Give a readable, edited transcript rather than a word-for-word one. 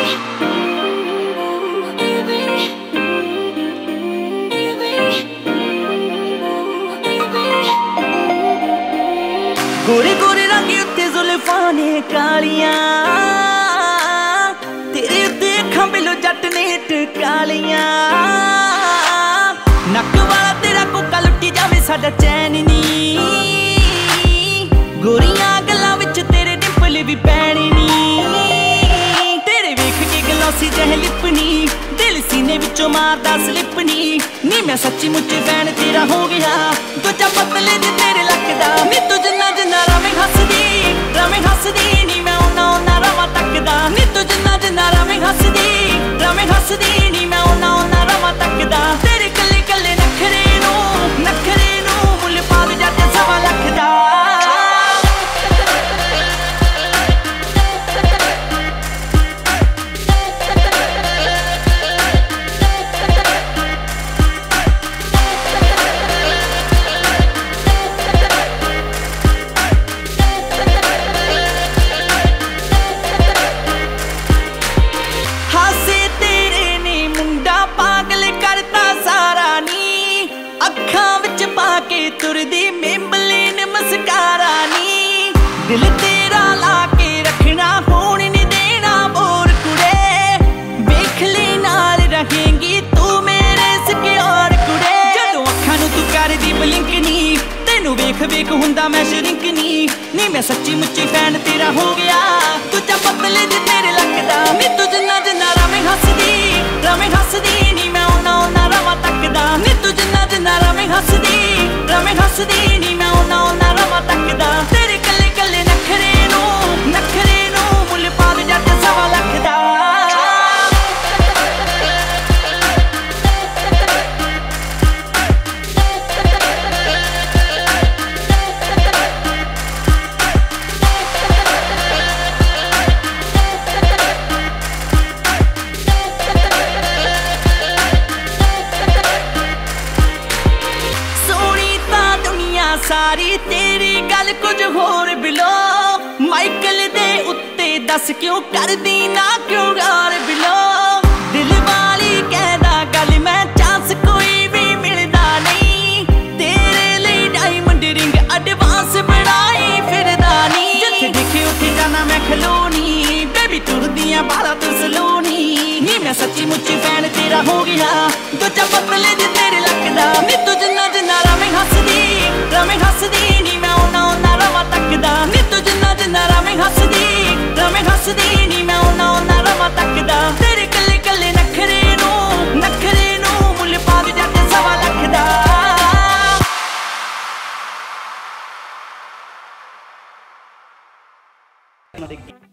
गोरे गोरे रंग उत्ते जुल्फां ने कालियां, तेरे उत्ते अखां बिलो जट ने टकालियां। नक वाला तेरा कोका लुटी जावे साडा चैन नी, गोरियां गल्लां विच तेरे डिंपल भी पैणे नी। तेरे वेख के गलौसी जह लिपनी, दिल सीने विचों मारदा स्लिपनी। नी मैं सच्ची मुच्ची फैन तेरा हो गया, दूजा पतले दे तेरे लकदा। नी तू जिन्ना जिन्ना रवें हसदी, नी मैं उन्ना उन्ना रवां तकदा। नी तू जिन्ना जिन्ना रवें हसदी, नी मैं उन्ना उन्ना रवां तकदा। तेरे कल्ले कल्ले नखरे नूं मुल्ल पा दे जट 1.25 लाख दा। तुरदी मेंबलेन मस्कारा नी, दिल तेरा ला के रखना होण नहीं देना बोर कुड़े। वेख ले नाल रहेंगी तू मेरे सिक्योर कुड़े। जदों अखां नूं तू करदी ब्लिंक नी, तेनू वेख वेख हुंदा मैं श्रिंक नी। नी मैं सच्ची मुच्ची फैन तेरा हो गया, दूजा पतले दे तेरे लकदा। नी तू जिन्ना जिन्ना रवें हसदी, नी मैं उन्ना उन्ना रवां तकदा। नी तू जिन्ना जिन्ना रवें हसदी, नी मैं उन्ना उन्ना रवां तकदा। तेरे कल्ले कल्ले नखरे नूं मुल्ल पा दे जट 1.25 लाख दा। सारी तेरी गल कुछ होर बिलो, माइकल दे उत्ते दस क्यों कर दी ना क्यों गार बिलो। दिल वाली कहदा गल मैं चांस कोई भी मिलदा नहीं, तेरे लिए डायमंड रिंग एडवांस बनाई फिरदा नहीं। जिथे दिखे उथे जाना मैं खलोनी, बेबी तुरदियां बाला तू सलोनी। नी मैं सच्ची मुच्ची फैन तेरा हो गया, दूजा पतले दे तेरे लकदा। नी तू जिन्ना जिन्ना रवें हसदी, नी मैं उन्ना उन्ना रवां तकदा। नी तू जिन्ना जिन्ना रवें हसदी, नी मैं उन्ना उन्ना रवां तकदा। तेरे कल्ले कल्ले नखरे नूं मुल्ल पा दे जट 1.25 लाख दा।